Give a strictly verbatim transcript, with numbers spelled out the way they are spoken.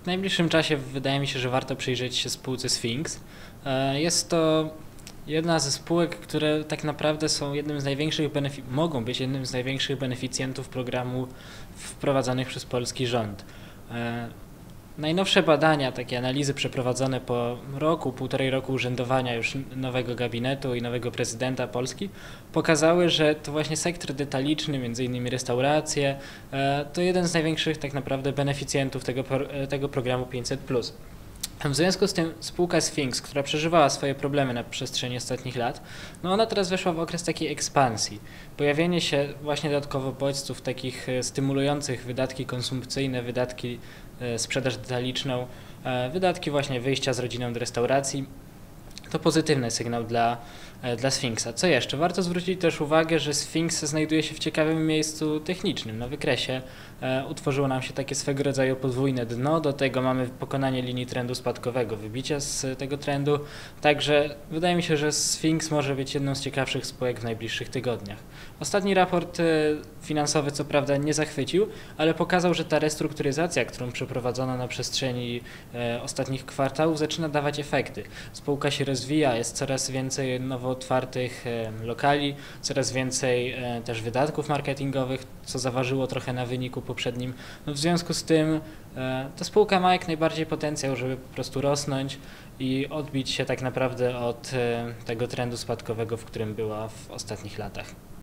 najbliższym czasie wydaje mi się, że warto przyjrzeć się spółce Sphinx. E, Jest to jedna ze spółek, które tak naprawdę są jednym z największych benefi- mogą być jednym z największych beneficjentów programu wprowadzonych przez polski rząd. E, Najnowsze badania, takie analizy przeprowadzone po roku, półtorej roku urzędowania już nowego gabinetu i nowego prezydenta Polski pokazały, że to właśnie sektor detaliczny, między innymi restauracje, e, to jeden z największych tak naprawdę beneficjentów tego, pro- e, tego programu pięćset plus. W związku z tym spółka Sphinx, która przeżywała swoje problemy na przestrzeni ostatnich lat, no ona teraz weszła w okres takiej ekspansji. Pojawienie się właśnie dodatkowo bodźców takich e, stymulujących wydatki konsumpcyjne, wydatki, e, sprzedaż detaliczną, e, wydatki właśnie wyjścia z rodziną do restauracji, to pozytywny sygnał dla, e, dla Sfinksa. Co jeszcze? Warto zwrócić też uwagę, że Sfinks znajduje się w ciekawym miejscu technicznym. Na wykresie e, utworzyło nam się takie swego rodzaju podwójne dno, do tego mamy pokonanie linii trendu spadkowego, wybicie z tego trendu, także wydaje mi się, że Sfinks może być jedną z ciekawszych spółek w najbliższych tygodniach. Ostatni raport e, finansowy co prawda nie zachwycił, ale pokazał, że ta restrukturyzacja, którą przeprowadzono na przestrzeni e, ostatnich kwartałów, zaczyna dawać efekty. Spółka się rozwija, jest coraz więcej nowo otwartych e, lokali, coraz więcej e, też wydatków marketingowych, co zaważyło trochę na wyniku poprzednim. No w związku z tym e, ta spółka ma jak najbardziej potencjał, żeby po prostu rosnąć i odbić się tak naprawdę od e, tego trendu spadkowego, w którym była w ostatnich latach.